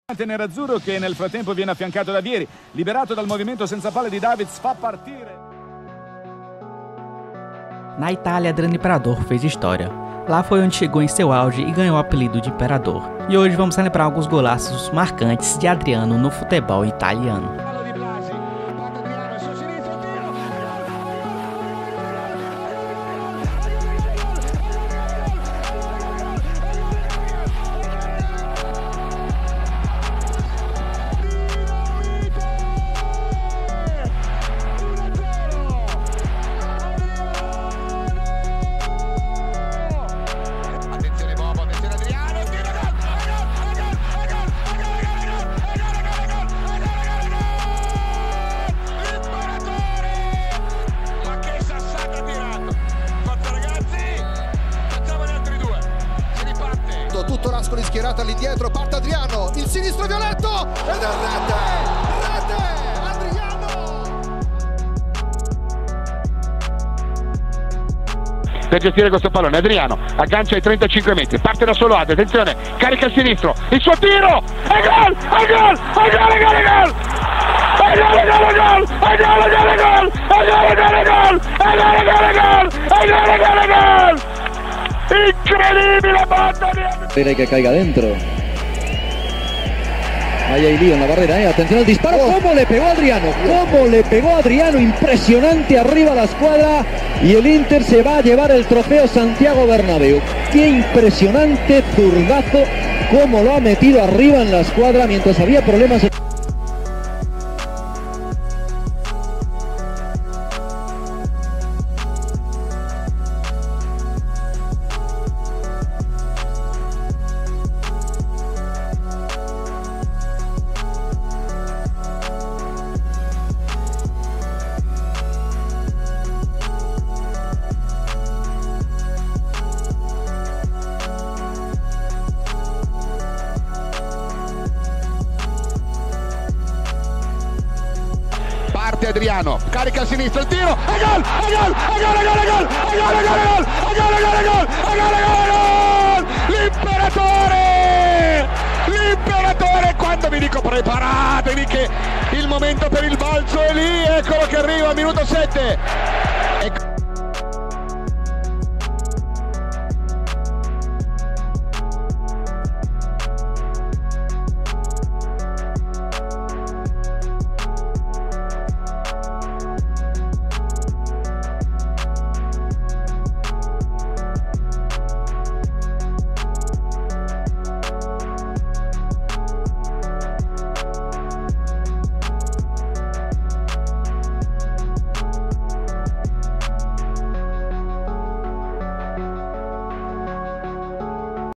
Nerazzurro che nel frattempo viene affiancato da Vieri, liberato dal movimento senza palle di Davids, fa partire. Na Itália, Adriano Imperador fez história. Lá foi onde chegou em seu auge e ganhou o apelido de Imperador. E hoje vamos celebrar alguns golaços marcantes de Adriano no futebol italiano. Tutto Rascoli schierato all'indietro, parte Adriano, il sinistro violetto ed è rete, Adriano! Per gestire questo pallone Adriano aggancia ai 35 metri, parte da solo Adriano, attenzione, carica il sinistro, il suo tiro, e gol, e gol, e gol, e gol, e gol! Incredibile banda di... Quiere que caiga dentro. Ahí hay lío en la barrera, atención al disparo. ¿Cómo le pegó Adriano? ¿Cómo le pegó Adriano? Impresionante arriba la escuadra. Y el Inter se va a llevar el trofeo Santiago Bernabéu. Qué impresionante zurdazo. Cómo lo ha metido arriba en la escuadra mientras había problemas. Parte Adriano, carica a sinistra il tiro, e gol, e gol, e gol, e gol, e gol, e gol, e gol, e gol, e gol, e gol, e gol, e gol, e gol, l'imperatore! L'imperatore, quando vi dico preparatevi che il momento per il balzo è lì, eccolo che arriva, minuto 7.